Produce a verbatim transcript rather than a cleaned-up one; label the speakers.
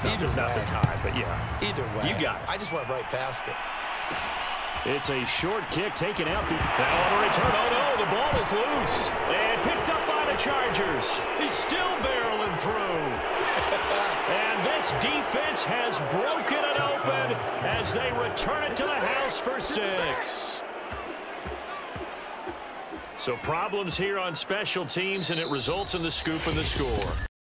Speaker 1: Not,
Speaker 2: Either
Speaker 1: the, not
Speaker 2: way.
Speaker 1: the tie, but yeah.
Speaker 2: Either way.
Speaker 1: You got it.
Speaker 2: I just went right past it.
Speaker 1: It's a short kick taken out. Now on a return. Oh, no, the ball is loose. And picked up by the Chargers. He's still barreling through. And this defense has broken it open as they return it to the house for six. So problems here on special teams, and it results in the scoop and the score.